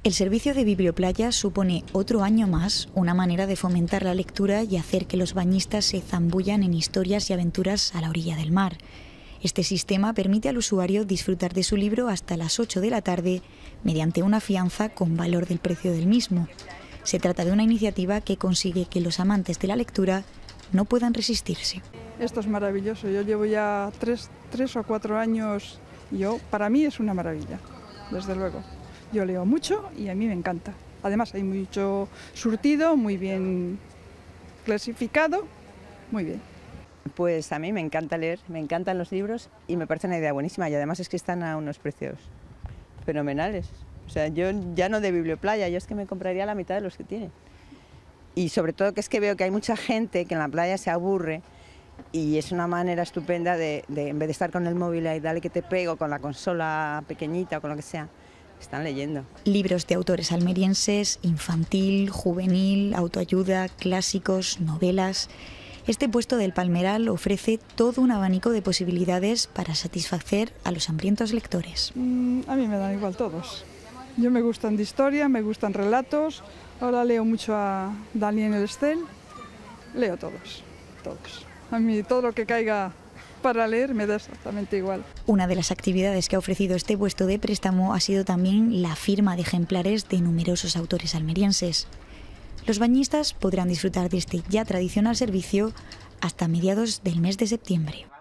El servicio de Biblioplaya supone otro año más una manera de fomentar la lectura y hacer que los bañistas se zambullan en historias y aventuras a la orilla del mar. Este sistema permite al usuario disfrutar de su libro hasta las 8 de la tarde mediante una fianza con valor del precio del mismo. Se trata de una iniciativa que consigue que los amantes de la lectura no puedan resistirse. Esto es maravilloso. Yo llevo ya tres o 4 años y para mí es una maravilla, desde luego. Yo leo mucho y a mí me encanta. Además hay mucho surtido, muy bien clasificado, muy bien. Pues a mí me encanta leer, me encantan los libros y me parece una idea buenísima y además es que están a unos precios fenomenales. O sea, yo ya no de Biblioplaya, yo es que me compraría la mitad de los que tiene. Y sobre todo que es que veo que hay mucha gente que en la playa se aburre y es una manera estupenda de en vez de estar con el móvil y dale que te pego con la consola pequeñita o con lo que sea, están leyendo. Libros de autores almerienses, infantil, juvenil, autoayuda, clásicos, novelas. Este puesto del Palmeral ofrece todo un abanico de posibilidades para satisfacer a los hambrientos lectores. A mí me dan igual todos. Yo me gustan de historia, me gustan relatos. Ahora leo mucho a Daniel Estel. Leo todos. A mí todo lo que caiga para leer me da exactamente igual. Una de las actividades que ha ofrecido este puesto de préstamo ha sido también la firma de ejemplares de numerosos autores almerienses. Los bañistas podrán disfrutar de este ya tradicional servicio hasta mediados del mes de septiembre.